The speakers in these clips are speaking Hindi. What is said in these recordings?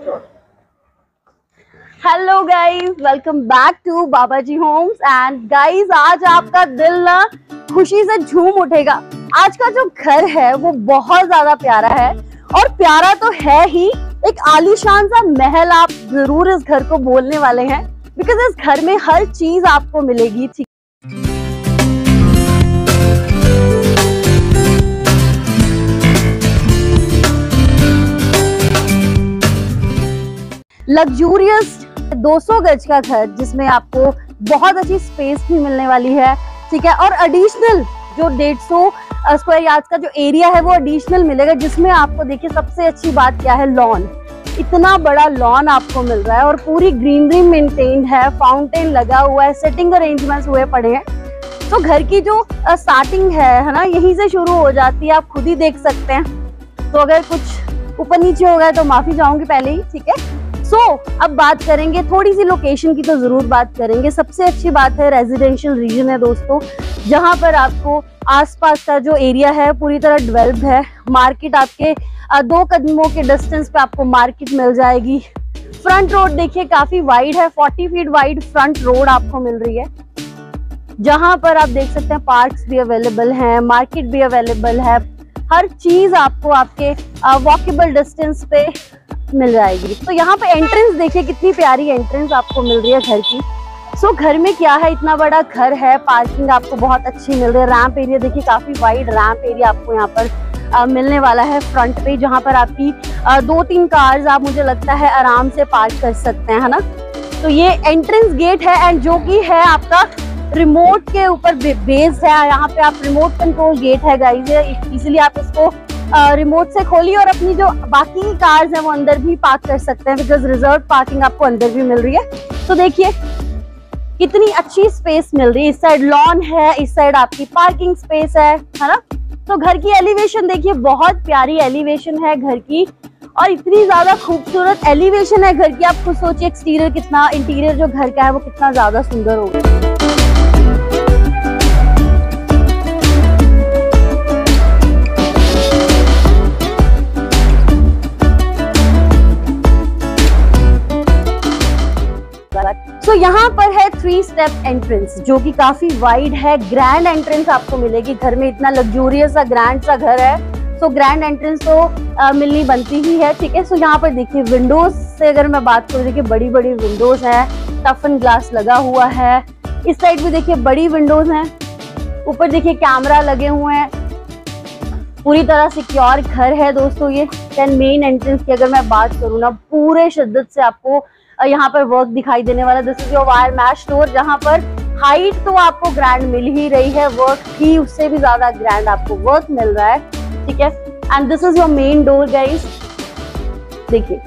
Hello guys, welcome back to Babaji homes. And guys, आज आपका दिल ना खुशी से झूम उठेगा। आज का जो घर है वो बहुत ज्यादा प्यारा है, और प्यारा तो है ही, एक आलीशान सा महल आप जरूर इस घर को बोलने वाले हैं, बिकॉज इस घर में हर चीज आपको मिलेगी। ठीक, लग्जूरियस 200 गज का घर जिसमें आपको बहुत अच्छी स्पेस भी मिलने वाली है। ठीक है, और एडिशनल जो 150 स्क्वायर यार्ड का जो एरिया है वो एडिशनल मिलेगा, जिसमें आपको देखिए सबसे अच्छी बात क्या है, लॉन। इतना बड़ा लॉन आपको मिल रहा है और पूरी ग्रीनरी मेंटेन्ड है, फाउंटेन लगा हुआ है, सेटिंग अरेंजमेंट्स हुए पड़े हैं। तो घर की जो स्टार्टिंग है ना, यहीं से शुरू हो जाती है, आप खुद ही देख सकते हैं। तो अगर कुछ ऊपर नीचे हो गया तो माफी चाहूंगी पहले ही। ठीक है, अब बात करेंगे थोड़ी सी लोकेशन की, तो जरूर बात करेंगे। सबसे अच्छी बात है रेजिडेंशियल रीजन है दोस्तों, जहां पर आपको आसपास का जो एरिया है पूरी तरह डेवलप्ड है। मार्केट आपके 2 कदमों के डिस्टेंस पे आपको मार्केट मिल जाएगी। फ्रंट रोड देखिए काफी वाइड है, 40 फीट वाइड फ्रंट रोड आपको मिल रही है, जहां पर आप देख सकते हैं पार्क्स भी अवेलेबल हैं, मार्केट भी अवेलेबल है। हर चीज आपको आपके वॉकेबल डिस्टेंस पे मिल जाएगी। तो यहाँ पे एंट्रेंस देखिए कितनी प्यारी एंट्रेंस आपको मिल रही है घर की। घर में क्या है, इतना बड़ा घर है, पार्किंग आपको बहुत अच्छी मिल रही है। रैंप एरिया देखिए काफी वाइड रैंप एरिया आपको यहाँ पर मिलने वाला है फ्रंट पे, जहाँ पर आपकी 2-3 कार्स आप मुझे लगता है आराम से पार्क कर सकते हैं, है ना। तो ये एंट्रेंस गेट है, एंड जो कि है आपका रिमोट के ऊपर बेस्ड है। यहाँ पे आप रिमोट कंट्रोल गेट है गाइस, इसीलिए आप इसको रिमोट से खोलिए और अपनी जो बाकी कार्स हैं वो अंदर भी पार्क कर सकते हैं, बिकॉज रिजर्व पार्किंग आपको अंदर भी मिल रही है। तो देखिए कितनी अच्छी स्पेस मिल रही है। इस साइड लॉन है, इस साइड आपकी पार्किंग स्पेस है ना। तो घर की एलिवेशन देखिए, बहुत प्यारी एलिवेशन है घर की, और इतनी ज्यादा खूबसूरत एलिवेशन है घर की। आप खुद सोचिए एक्सटीरियर कितना, इंटीरियर जो घर का है वो कितना ज्यादा सुंदर होगा। यहाँ पर है 3 स्टेप एंट्रेंस, जो कि काफी वाइड है। ग्रैंड एंट्रेंस आपको मिलेगी घर में, इतना लग्जूरियस सा ग्रैंड सा घर है, ग्रैंड एंट्रेंस तो मिलनी बनती ही है। ठीक है, यहाँ पर देखिए विंडोज से अगर मैं बात करूँ, देखिए बड़ी बड़ी विंडोज है, टफन ग्लास लगा हुआ है। इस साइड भी देखिए बड़ी विंडोज हैं, ऊपर देखिए कैमरा लगे हुए हैं, पूरी तरह सिक्योर घर है दोस्तों ये। मेन एंट्रेंस की अगर मैं बात करूँ ना, पूरे शिद्दत से आपको यहाँ पर वर्क दिखाई देने वाला। This is your wire mesh door, जहाँ पर हाइट तो आपको ग्रैंड मिल ही रही है, वर्क भी उससे भी ज्यादा ग्रैंड आपको वर्क मिल रहा है। ठीक है, and this is your main door guys. देखिए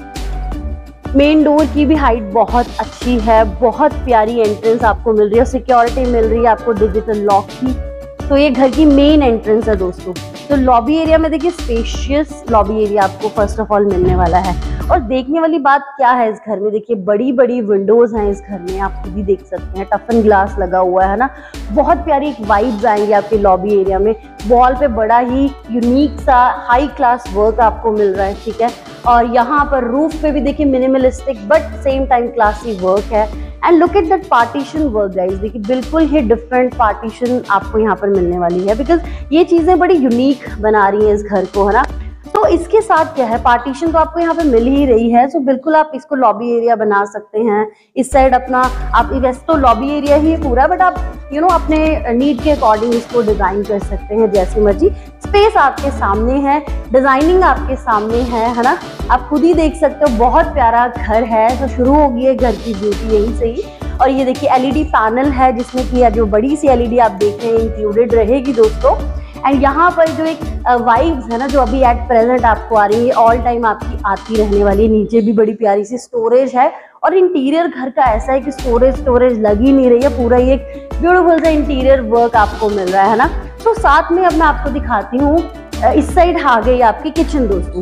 मेन डोर की भी हाइट बहुत अच्छी है, बहुत प्यारी एंट्रेंस आपको मिल रही है, सिक्योरिटी मिल रही है आपको डिजिटल लॉक की। तो ये घर की मेन एंट्रेंस है दोस्तों। तो लॉबी एरिया में देखिए स्पेशियस लॉबी एरिया आपको फर्स्ट ऑफ ऑल मिलने वाला है। और देखने वाली बात क्या है इस घर में, देखिए बड़ी बड़ी विंडोज हैं इस घर में, आप खुद ही देख सकते हैं, टफन ग्लास लगा हुआ है ना। बहुत प्यारी एक वाइब्स आएंगे आपके लॉबी एरिया में। वॉल पे बड़ा ही यूनिक सा हाई क्लास वर्क आपको मिल रहा है। ठीक है, और यहाँ पर रूफ पे भी देखिए minimalistic but same time classy work है। And look at that partition work guys, देखिए बिल्कुल ही डिफरेंट पार्टीशन आपको यहाँ पर मिलने वाली है, बिकॉज ये चीजें बड़ी यूनिक बना रही हैं इस घर को, है ना। तो इसके साथ क्या है, पार्टीशन तो आपको यहाँ पे मिल ही रही है, सो बिल्कुल आप इसको लॉबी एरिया बना सकते हैं। इस साइड अपना आप, वैसे तो लॉबी एरिया ही पूरा, बट आप अपने नीड के अकॉर्डिंग इसको डिजाइन कर सकते हैं जैसी मर्जी। स्पेस आपके सामने है, डिजाइनिंग आपके सामने है ना। आप खुद ही देख सकते हो, बहुत प्यारा घर है। तो शुरू होगी है घर की ब्यूटी यहीं से ही। और ये देखिए एलईडी पैनल है, जिसमें कि जो बड़ी सी एलईडी आप देख रहे हैं इंक्लूडेड रहेगी दोस्तों। एंड यहाँ पर जो एक वाइब्स है ना, जो अभी एट प्रेजेंट आपको आ रही है, ऑल टाइम आपकी आती रहने वाली है। नीचे भी बड़ी प्यारी सी स्टोरेज है, और इंटीरियर घर का ऐसा है कि स्टोरेज लग ही नहीं रही है, पूरा ही एक ब्यूटीफुल सा इंटीरियर वर्क आपको मिल रहा है ना। तो साथ में अब मैं आपको दिखाती हूँ, इस साइड आ गई आपकी किचन दोस्तों।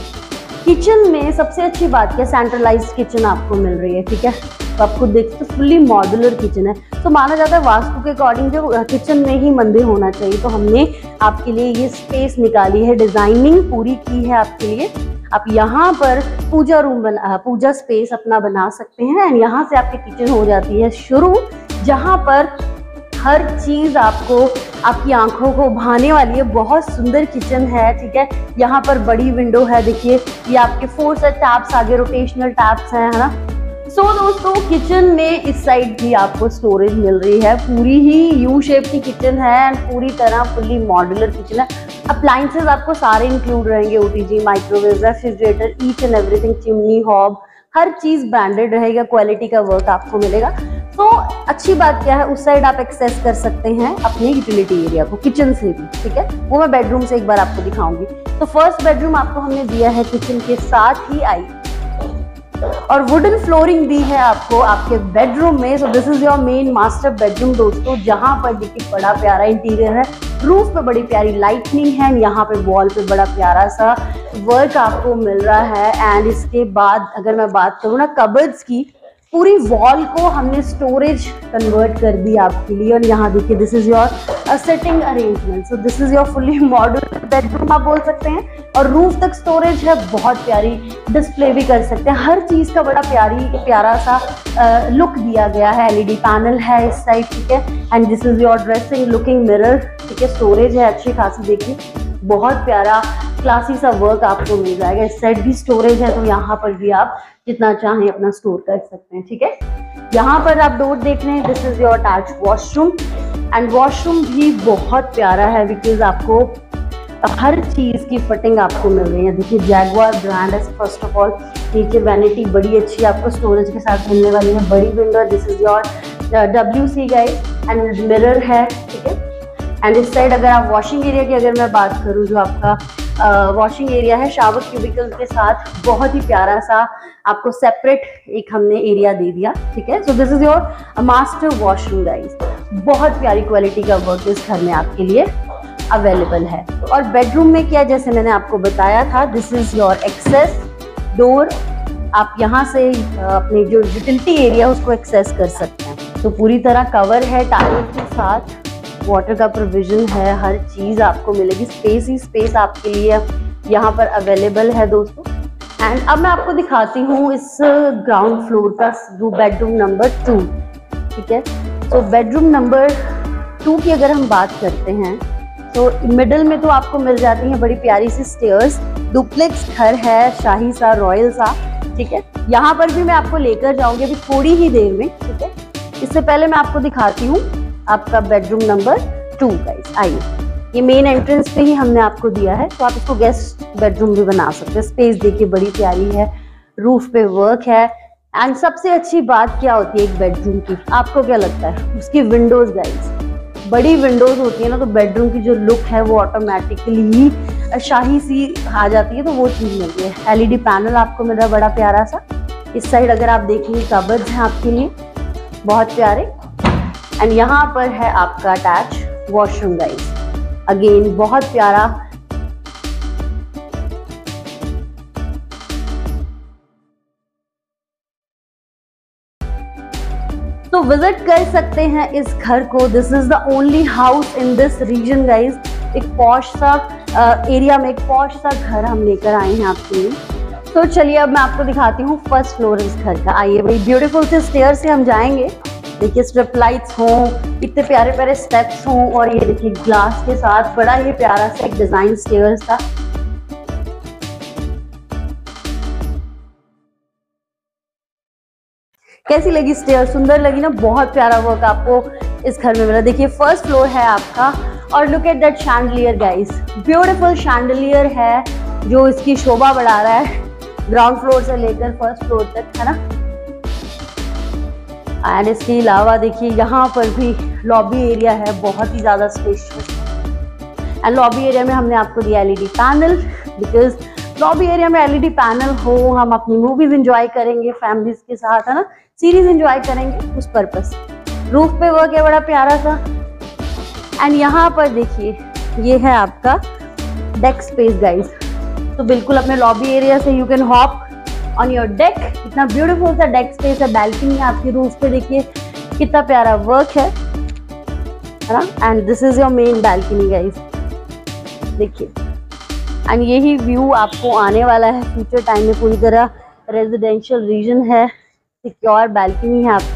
किचन में सबसे अच्छी बात क्या, सेंट्रलाइज्ड किचन आपको मिल रही है। ठीक है, तो आप खुद देख सकते हो फुल्ली मॉड्यूलर किचन है। तो माना जाता है वास्तु के अकॉर्डिंग जो किचन में ही मंदिर होना चाहिए, तो हमने आपके लिए ये स्पेस निकाली है, डिजाइनिंग पूरी की है आपके लिए। आप यहाँ पर पूजा स्पेस अपना बना सकते हैं। एंड यहाँ से आपकी किचन हो जाती है शुरू, जहाँ पर हर चीज आपको आपकी आंखों को भाने वाली है। बहुत सुंदर किचन है, ठीक है। यहाँ पर बड़ी विंडो है, देखिए ये आपके 4 सेट टैप्स आगे रोटेशनल टैप्स हैं, है ना। सो दोस्तों, किचन में इस साइड भी आपको स्टोरेज मिल रही है। पूरी ही यू शेप की किचन है एंड पूरी तरह फुल्ली मॉड्यूलर किचन है। अप्लायंसेज आपको सारे इंक्लूड रहेंगे, OTG, microwave, refrigerator, each and everything, chimney, hob, हर चीज ब्रांडेड रहेगा, क्वालिटी का वर्क आपको मिलेगा। तो अच्छी बात क्या है, उस साइड आप एक्सेस कर सकते हैं अपने यूटिलिटी एरिया को किचन से भी, ठीक है। वो मैं बेडरूम से एक बार आपको दिखाऊंगी। तो फर्स्ट बेडरूम आपको हमने दिया है किचन के साथ ही आई, और वुडन फ्लोरिंग भी है आपको आपके बेडरूम में। So this is your main master bedroom दोस्तों, जहां पर देखिए बड़ा प्यारा इंटीरियर है, रूफ पे बड़ी प्यारी लाइटनिंग है, यहाँ पे वॉल पे बड़ा प्यारा सा वर्क आपको मिल रहा है। एंड इसके बाद अगर मैं बात करूँ ना कबर्ड्स की, पूरी वॉल को हमने स्टोरेज कन्वर्ट कर दी आपके लिए। और यहाँ देखिए this is your setting arrangement. So this is your fully modular bedroom आप बोल सकते हैं। और रूफ तक स्टोरेज है, बहुत प्यारी डिस्प्ले भी कर सकते हैं। हर चीज का बड़ा प्यारा सा लुक दिया गया है। एलईडी पैनल है इस साइड, ठीक है। And this is your dressing looking mirror, ठीक है। स्टोरेज है अच्छी खासी, देखिए बहुत प्यारा क्लासी सा वर्क आपको मिल जाएगा। इस साइड भी स्टोरेज है, तो यहाँ पर भी आप जितना चाहें अपना स्टोर कर सकते हैं, ठीक है। यहाँ पर आप डोर देख रहे हैं, this is your attached washroom. And washroom भी बहुत प्यारा है, बिकॉज आपको हर चीज की फिटिंग आपको मिल रही है। देखिए जैगुआर ब्रांड है फर्स्ट ऑफ ऑल। नीचे वैनिटी बड़ी अच्छी आपको स्टोरेज के साथ मिलने वाली है, बड़ी window. This is your WC guys, and mirror है, ठीक है। एंड इस साइड अगर आप वॉशिंग एरिया की अगर मैं बात करूँ, जो आपका वॉशिंग एरिया है शावर क्यूबिकल के साथ, बहुत ही प्यारा सा आपको सेपरेट एक हमने एरिया दे दिया, ठीक है। So this is your master washroom guys. बहुत प्यारी क्वालिटी का वर्क इस घर में आपके लिए अवेलेबल है। और बेडरूम में क्या, जैसे मैंने आपको बताया था, this is your access door. आप यहाँ से अपने जो यूटिलिटी एरिया उसको एक्सेस कर सकते हैं। तो पूरी तरह कवर है टाइल के साथ, वाटर का प्रोविजन है, हर चीज आपको मिलेगी। स्पेस ही स्पेस आपके लिए यहाँ पर अवेलेबल है दोस्तों। एंड अब मैं आपको दिखाती हूँ इस ग्राउंड फ्लोर का बेडरूम नंबर 2, ठीक है। तो बेडरूम नंबर 2 की अगर हम बात करते हैं, तो मिडिल में तो आपको मिल जाती है बड़ी प्यारी सी स्टेयर्स। डुप्लेक्स घर है, शाही सा, रॉयल सा, ठीक है। यहाँ पर भी मैं आपको लेकर जाऊंगी अभी थोड़ी ही देर में, ठीक है। इससे पहले मैं आपको दिखाती हूँ आपका बेडरूम नंबर 2 गाइस। आइए, ये मेन एंट्रेंस पे ही हमने आपको दिया है, तो आप इसको गेस्ट बेडरूम भी बना सकते हैं। स्पेस देखिए बड़ी प्यारी है, रूफ पे वर्क है। एंड सबसे अच्छी बात क्या होती है एक बेडरूम की, आपको क्या लगता है? उसकी विंडोज गाइस। बड़ी विंडोज होती है ना, तो बेडरूम की जो लुक है वो ऑटोमेटिकली ही शाही सी आ जाती है, तो वो चीज मिलती है। एलईडी पैनल आपको मिल रहा है बड़ा प्यारा सा। इस साइड अगर आप देखेंगे कबर्ड्स हैं आपके लिए बहुत प्यारे। एंड यहाँ पर है आपका अटैच वॉशरूम गाइस, अगेन बहुत प्यारा। तो विजिट कर सकते हैं इस घर को। This is the only house in this region guys. एक पॉश सा एरिया में एक पॉश सा घर हम लेकर आए हैं आपके लिए। तो चलिए अब मैं आपको दिखाती हूँ फर्स्ट फ्लोर इस घर का। आइए भाई, ब्यूटीफुल से स्टेयर से हम जाएंगे। देखिए स्ट्रिप लाइट्स हों, इतने प्यारे प्यारे स्टेप्स हों, और ये देखिए ग्लास के साथ बड़ा ही प्यारा सा एक डिजाइन स्टेयर्स था। कैसी लगी स्टेयर? सुंदर लगी ना? बहुत प्यारा वर्क आपको इस घर में मिला। देखिए फर्स्ट फ्लोर है आपका, और look at that chandelier guys, beautiful chandelier है जो इसकी शोभा बढ़ा रहा है ग्राउंड फ्लोर से लेकर फर्स्ट फ्लोर तक, है ना। एंड इसके अलावा देखिए यहाँ पर भी लॉबी एरिया है, बहुत ही ज्यादा स्पेशियस। एंड लॉबी एरिया में हमने आपको दिया LED panel, because lobby area में एलईडी पैनल हो, हम अपनी मूवीज एंजॉय करेंगे फैमिलीज के साथ, है ना, सीरीज एंजॉय करेंगे, उस पर्पस। रूफ पे वर्क है बड़ा प्यारा सा। एंड यहाँ पर देखिए ये है आपका डेक स्पेस गाइस। तो बिल्कुल अपने लॉबी एरिया से you can hop on your deck. इतना ब्यूटीफुल सा डेक स्पेस है, बैल्कनी है आपकी रूफ पे, देखिए कितना प्यारा वर्क है ना। And this is your main balcony guys, देखिए एंड यही व्यू आपको आने वाला है फ्यूचर टाइम में। पूरी तरह रेजिडेंशियल रीजन है, सिक्योर बैल्कनी है आपकी।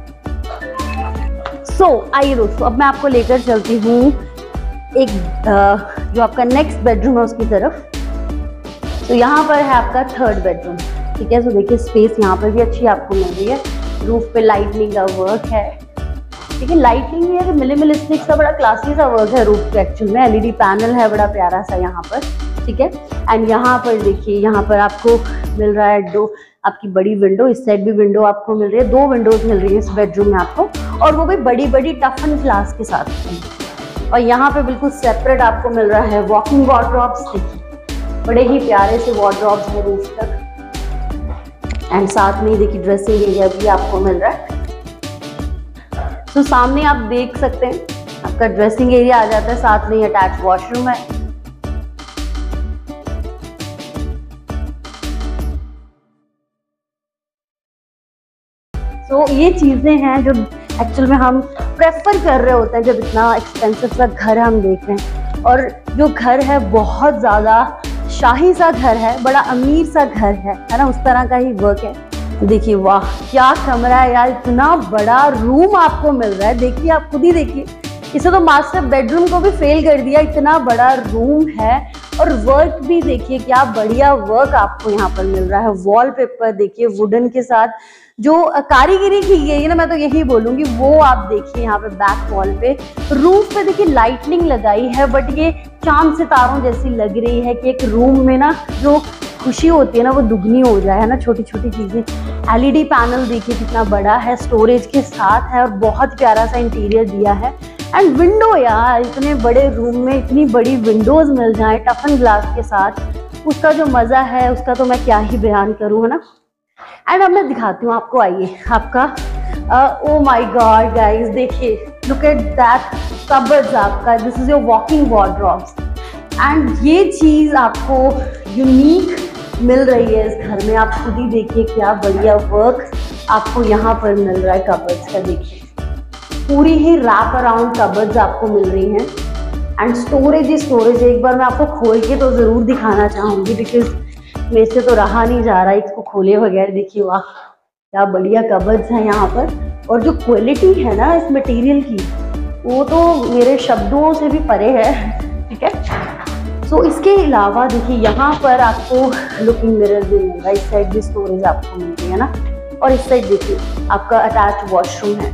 आइए दोस्तों, अब मैं आपको लेकर चलती हूँ एक जो आपका नेक्स्ट बेडरूम है उसकी तरफ। तो यहाँ पर है आपका थर्ड बेडरूम, ठीक है। तो देखिए स्पेस यहाँ पर भी अच्छी आपको मिल रही है। रूफ पे लाइटनिंग का वर्क है, ठीक है। लाइटनिंग है, मिनिमलिस्टिक सा बड़ा क्लासी सा वर्क है रूफ पे। एक्चुअल में एलईडी पैनल है बड़ा प्यारा सा यहाँ पर, ठीक है। एंड यहाँ पर देखिए, यहाँ पर आपको मिल रहा है दो आपकी बड़ी विंडो, इस साइड भी विंडो आपको मिल रही है, 2 विंडोज मिल रही है इस बेडरूम में आपको, और वो भी बड़ी बड़ी टफन ग्लास के साथ। और यहाँ पे बिल्कुल सेपरेट आपको मिल रहा है वॉकिंग वार्डरोब्स, देखिए बड़े ही प्यारे से वार्डरोब्स है रूफ तक। एंड साथ में देखिए ड्रेसिंग एरिया भी आपको मिल रहा है। तो सामने आप देख सकते हैं आपका ड्रेसिंग एरिया आ जाता है, साथ में अटैच वॉशरूम है। तो ये चीजें हैं जो एक्चुअल में हम प्रेफर कर रहे होते हैं जब इतना एक्सपेंसिव सा घर हम देख रहे हैं। और जो घर है बहुत ज्यादा शाही सा घर है, बड़ा अमीर सा घर है ना, उस तरह का ही वर्क है। देखिए वाह क्या कमरा है यार, इतना बड़ा रूम आपको मिल रहा है। देखिए आप खुद ही देखिए, इसे तो मास्टर बेडरूम को भी फेल कर दिया, इतना बड़ा रूम है। और वर्क भी देखिए क्या बढ़िया वर्क आपको यहाँ पर मिल रहा है। वॉलपेपर देखिए वुडन के साथ जो कारीगरी की गई है ना, मैं तो यही बोलूंगी वो आप देखिए यहाँ पे बैक वॉल पे। रूफ पे देखिए लाइटनिंग लगाई है, बट ये चांद सितारों जैसी लग रही है कि एक रूम में ना जो खुशी होती है ना वो दुगनी हो जाए, है ना, छोटी छोटी चीजें। एलईडी पैनल देखिए कितना बड़ा है, स्टोरेज के साथ है और बहुत प्यारा सा इंटीरियर दिया है। एंड विंडो यार, इतने बड़े रूम में इतनी बड़ी विंडोज मिल जाए टफन ग्लास के साथ, उसका जो मजा है उसका तो मैं क्या ही बयान करूँ, है ना। एंड अब मैं दिखाती हूँ आपको, आइए आपका ओ माय गॉड गाइस, देखिए लुक एट दैट कबर्ड्स आपका, this is your walking wardrobes. And ये चीज आपको यूनिक मिल रही है इस घर में। आप खुद ही देखिए क्या बढ़िया वर्क आपको यहाँ पर मिल रहा है कबर्ड्स का। देखिए पूरी ही रैप अराउंड कबर्ड्स आपको मिल रही हैं। एंड स्टोरेज ही स्टोरेज, एक बार मैं आपको खोल के तो जरूर दिखाना चाहूंगी बिकॉज मेरे से तो रहा नहीं जा रहा इसको खोले बगैर। देखिए वाह क्या बढ़िया कबर्ड्स हैं यहाँ पर, और जो क्वालिटी है ना इस मटेरियल की वो तो मेरे शब्दों से भी परे है, ठीक है। सो इसके अलावा देखिए यहाँ पर आपको लुकिंग मिरर भी मिल रहा है, इस साइड भी स्टोरेज आपको मिल रही है ना। और इस साइड देखिए आपका अटैच वॉशरूम है,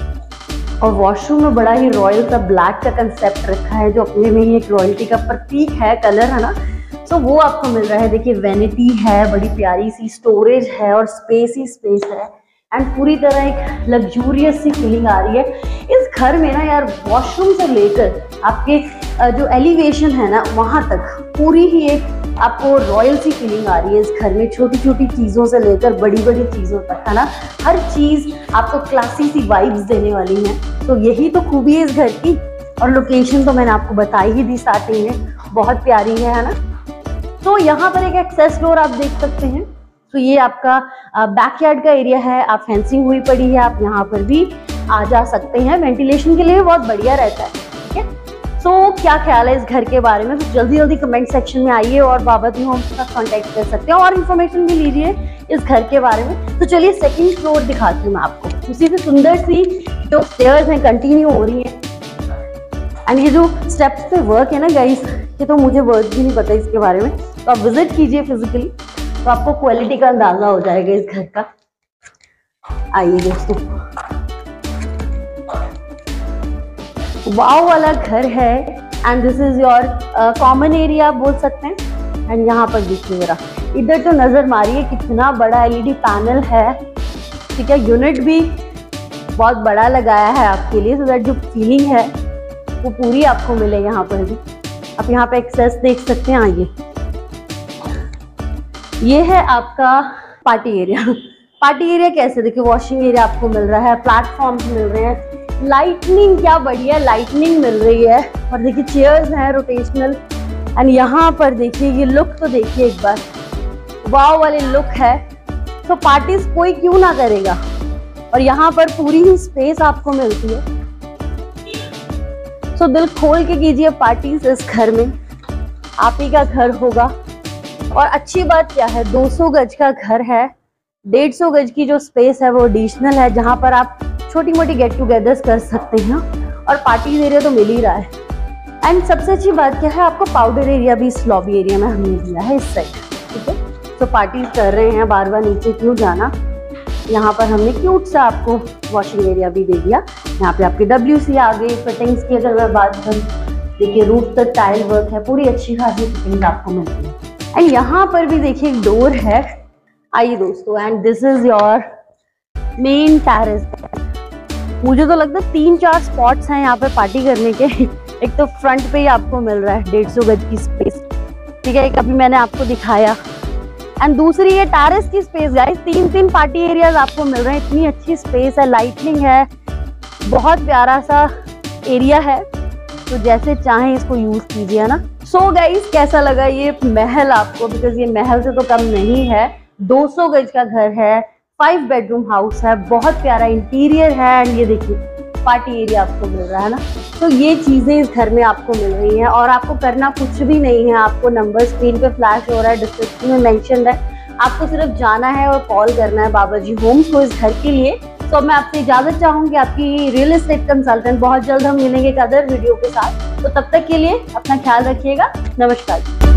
और वॉशरूम में बड़ा ही रॉयल सा ब्लैक का कंसेप्ट रखा है जो अपने में ही एक रॉयल्टी का प्रतीक है, कलर है ना। तो वो आपको मिल रहा है। देखिए वेनिटी है, बड़ी प्यारी सी स्टोरेज है और स्पेस ही स्पेस है। एंड पूरी तरह एक लग्जूरियस सी फीलिंग आ रही है इस घर में ना यार। वॉशरूम से लेकर आपके जो एलिवेशन है ना वहाँ तक पूरी ही एक आपको रॉयल सी फीलिंग आ रही है इस घर में। छोटी छोटी चीज़ों से लेकर बड़ी बड़ी चीज़ों तक, है ना, हर चीज़ आपको क्लासी सी वाइब्स देने वाली है। तो यही तो खूबी है इस घर की। और लोकेशन तो मैंने आपको बताई ही दी स्टार्टिंग में, बहुत प्यारी है ना। तो यहाँ पर एक एक्सेस डोर आप देख सकते हैं। तो ये आपका बैकयार्ड का एरिया है, आप फेंसिंग हुई पड़ी है, आप यहाँ पर भी आ जा सकते हैं। वेंटिलेशन के लिए बहुत बढ़िया रहता है, ठीक है। सो क्या ख्याल है इस घर के बारे में, तो जल्दी जल्दी कमेंट सेक्शन में आइए और बाबत होम के साथ कॉन्टेक्ट कर सकते हैं और इन्फॉर्मेशन भी लीजिए इस घर के बारे में। तो चलिए सेकेंड फ्लोर दिखाती हूँ मैं आपको। उसी से सुंदर सी जो स्टेयर्स हैं कंटिन्यू हो रही है। एंड ये जो स्टेप्स पे वर्क है ना गाइस, ये तो मुझे वर्ड भी नहीं पता इसके बारे में, तो आप विजिट कीजिए फिजिकली तो आपको क्वालिटी का अंदाजा हो जाएगा इस घर का। आइए दोस्तों, वाव वाला घर है। And this is your common area आप बोल सकते हैं। एंड यहाँ पर देखिए जरा इधर तो नजर मारिए कितना बड़ा एलईडी पैनल है, ठीक है। यूनिट भी बहुत बड़ा लगाया है आपके लिए, सो दैट जो फीलिंग है वो पूरी आपको मिले यहाँ पर भी। आप यहाँ पे एक्सेस देख सकते हैं। आइए, ये है आपका पार्टी एरिया। पार्टी एरिया कैसे, देखिए वॉशिंग एरिया आपको मिल रहा है, प्लेटफॉर्म्स मिल रहे हैं, लाइटनिंग क्या बढ़िया लाइटनिंग मिल रही है। और देखिए चेयर्स हैं रोटेशनल। एंड यहाँ पर देखिए ये लुक तो देखिए एक बार, वाव वाले लुक है। तो पार्टीज कोई क्यों ना करेगा। और यहाँ पर पूरी ही स्पेस आपको मिलती है। तो दिल खोल के कीजिए पार्टीज इस घर में। आप ही का घर होगा। और अच्छी बात क्या है, 200 गज का घर है, 150 गज की जो स्पेस है वो एडिशनल है, जहां पर आप छोटी मोटी गेट टुगेदर्स कर सकते हैं और पार्टी एरिया तो मिल ही रहा है। एंड सबसे अच्छी बात क्या है, आपको पाउडर एरिया भी इस लॉबी एरिया में हमने दिया है इस साइड, ठीक है। तो पार्टी कर रहे हैं, बार बार नीचे क्यों जाना। यहाँ पर हमने क्यूट सा आपको वॉशिंग एरिया भी दे दिया। यहाँ पे आपके WC आ गई। फिटिंग्स की अगर मैं बात करूँ, देखिए रूफ तक टाइल वर्क है, पूरी अच्छी खासी फिटिंग आपको मिलती है। एंड यहाँ पर भी देखिए एक डोर है। आइए दोस्तों, and this is your main terrace. मुझे तो लगता है 3-4 स्पॉट्स हैं यहाँ पर पार्टी करने के। एक तो फ्रंट पे ही आपको मिल रहा है 150 गज की स्पेस, ठीक है, एक अभी मैंने आपको दिखाया। एंड दूसरी ये टेरेस की स्पेस गाइस, 3 पार्टी एरियाज आपको मिल रहे हैं। इतनी अच्छी स्पेस है, लाइटनिंग है, बहुत प्यारा सा एरिया है। तो जैसे चाहें इसको यूज कीजिए ना। सो गाइस, कैसा लगा ये महल आपको, बिकॉज ये महल से तो कम नहीं है। 200 गज का घर है, 5 बेडरूम हाउस है, बहुत प्यारा इंटीरियर है। एंड ये देखिए पार्टी एरिया आपको मिल रहा है ना। तो ये चीजें इस घर में आपको मिल रही हैं और आपको करना कुछ भी नहीं है। आपको नंबर स्क्रीन पे फ्लैश हो रहा है, डिस्क्रिप्शन में मेंशन है, आपको सिर्फ जाना है और कॉल करना है बाबाजी होम्स को इस घर के लिए। तो मैं आपसे इजाजत चाहूंगी, आपकी रियल एस्टेट कंसल्टेंट। बहुत जल्द हम मिलेंगे एक अदर वीडियो के साथ। तो तब तक के लिए अपना ख्याल रखिएगा। नमस्कार।